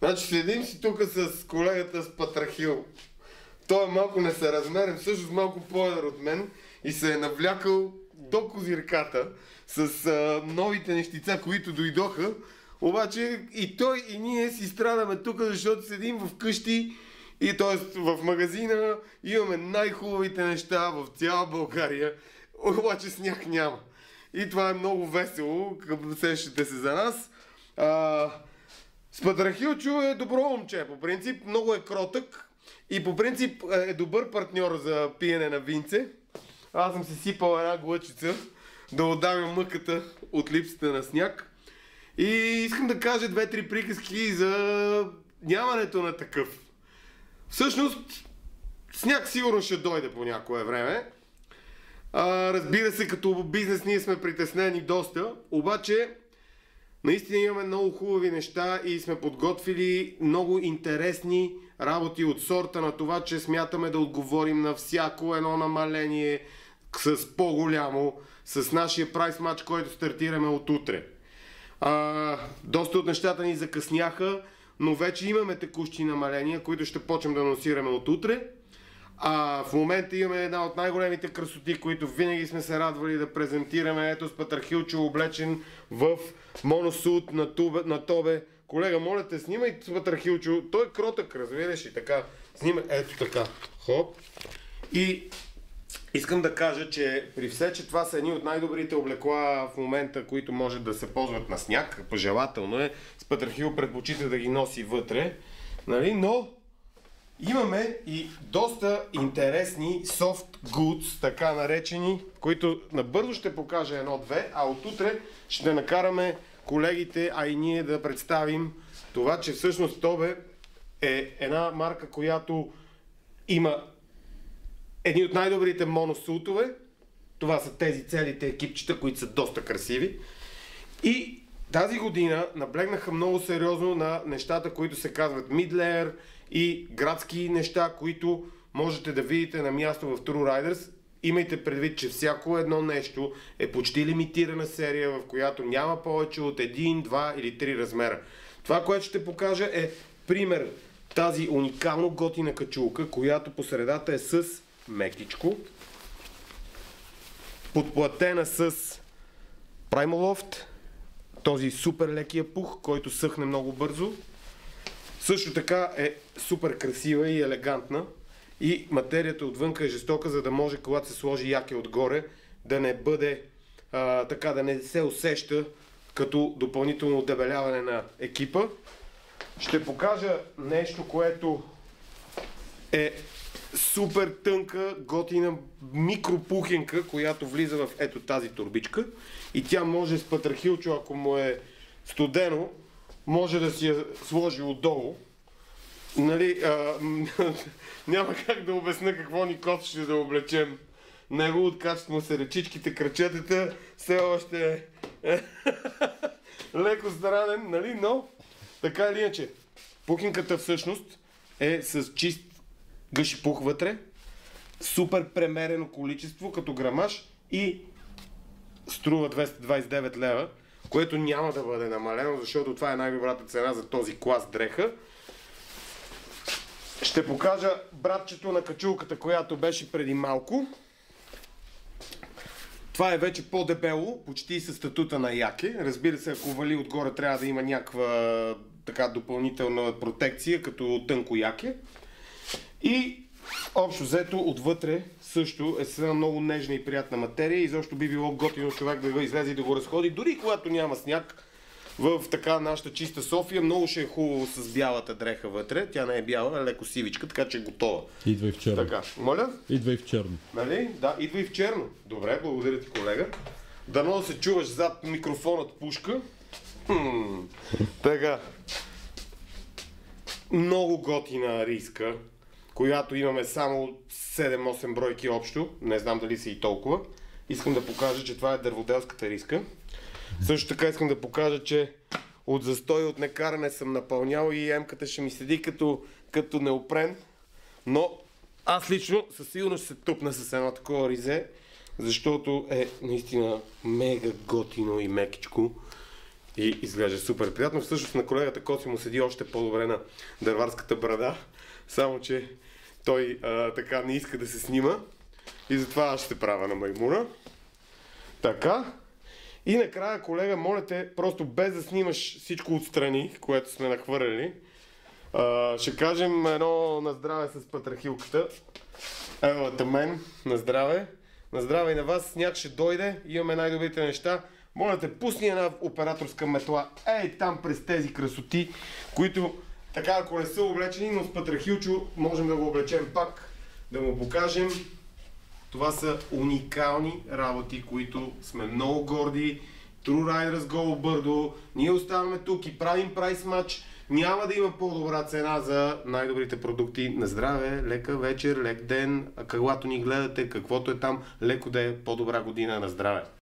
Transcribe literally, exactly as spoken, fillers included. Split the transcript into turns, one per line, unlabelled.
Значи следим си тук с колегата с Патрахил. Той е малко несъразмерен, всъщност малко по-едър от мен и се е навлякал до козирката с а, новите нещица, които дойдоха. Обаче и той и ние си страдаме тук, защото седим в къщи и т.е. в магазина имаме най-хубавите неща в цяла България, обаче сняг няма. И това е много весело, като сещате се за нас. А, Спатрахилчо е добро момче, по принцип много е кротък и по принцип е добър партньор за пиене на винце. Аз съм си сипал една глъчица да отдавя мъката от липсата на сняг. И искам да кажа две-три приказки за нямането на такъв. Всъщност, сняг сигурно ще дойде по някое време. А, разбира се, като бизнес ние сме притеснени доста, обаче наистина имаме много хубави неща и сме подготвили много интересни работи от сорта на това, че смятаме да отговорим на всяко едно намаление с по-голямо, с нашия прайс матч, който стартираме от утре. А, доста от нещата ни закъсняха, но вече имаме текущи намаления, които ще почнем да анонсираме от утре. А в момента имаме една от най-големите красоти, които винаги сме се радвали да презентираме. Ето с Патрахилчо облечен в моносут на, тубе, на тобе. Колега, моля те, снимай с Патрахилчо. Той е кротък, разбираш и така. Снимай, ето така. Хоп. И искам да кажа, че при все, че това са едни от най-добрите облекла в момента, които може да се ползват на сняг, пожелателно е, с Патрахил предпочита да ги носи вътре, нали? Но имаме и доста интересни soft goods, така наречени, които набързо ще покажа едно-две, а от утре ще накараме колегите, а и ние да представим това, че всъщност Тобе е една марка, която има едни от най-добрите моносутове. Това са тези целите екипчета, които са доста красиви. И тази година наблегнаха много сериозно на нещата, които се казват mid-layer и градски неща, които можете да видите на място в True Riders. Имайте предвид, че всяко едно нещо е почти лимитирана серия, в която няма повече от един, два или три размера. Това, което ще покажа е пример тази уникално готина качулка, която по средата е с мекичко, подплатена с Primaloft, този супер лекия пух, който съхне много бързо. Също така е супер красива и елегантна и материята отвънка е жестока, за да може, когато се сложи яке отгоре, да не бъде а, така, да не се усеща като допълнително дебеляване на екипа. Ще покажа нещо, което е супер тънка, готина микропухенка, която влиза в ето тази турбичка и тя може с Патрахилчо, ако му е студено, може да си я сложи отдолу. Нали, а, няма как да обясня какво ни кофеше да облечем. Него откачат му се ръчичките, кръчетата, все още е леко странен, нали, но така или иначе, пухинката всъщност е с чист гъши пух вътре, супер премерено количество като грамаж и струва двеста двадесет и девет лева, което няма да бъде намалено, защото това е най-добрата цена за този клас дреха. Ще покажа братчето на качулката, която беше преди малко. Това е вече по-дебело, почти със статута на яке. Разбира се, ако вали отгоре, трябва да има някаква така допълнителна протекция, като тънко яке. И общо взето отвътре също е с една много нежна и приятна материя и защо би било готино човек да го излезе и да го разходи, дори когато няма сняг в така нашата чиста София. Много ще е хубаво с бялата дреха вътре. Тя не е бяла, а леко сивичка, така че е готова.
Идва и в черно.
Така, моля?
Идва и в черно.
Нали? Да, идва и в черно. Добре, благодаря ти, колега. Дано да се чуваш зад микрофонът пушка. Хм. Така. Много готина риска, която имаме само седем-осем бройки общо. Не знам дали са и толкова. Искам да покажа, че това е дърводелската риска. Също така искам да покажа, че от застой от некаране съм напълнял и емката ще ми седи като, като неопрен. Но аз лично със сигурност ще се тупна с едно такова ризе, защото е наистина мега готино и мекичко. И изглежда супер приятно. Всъщност на колегата Коци му седи още по-добре на дърварската брада. Само, че той а, така не иска да се снима. И затова аз ще правя на маймуна. Така. И накрая, колега, моля те, просто без да снимаш всичко отстрани, което сме нахвърляли, а, ще кажем едно на здраве с патрахилката. Елата мен, на здраве. На здраве и на вас. Сняг ще дойде. Имаме най-добрите неща. Моля те, пусни една операторска метла. Ей, там през тези красоти, които така, ако не са облечени, но с патрахилчо можем да го облечем пак, да му покажем. Това са уникални работи, които сме много горди. True Riders Go Бърдо. Ние оставаме тук и правим прайс матч. Няма да има по-добра цена за най-добрите продукти. На здраве, лека вечер, лек ден, а когато ни гледате, каквото е там, леко да е по-добра година. На здраве!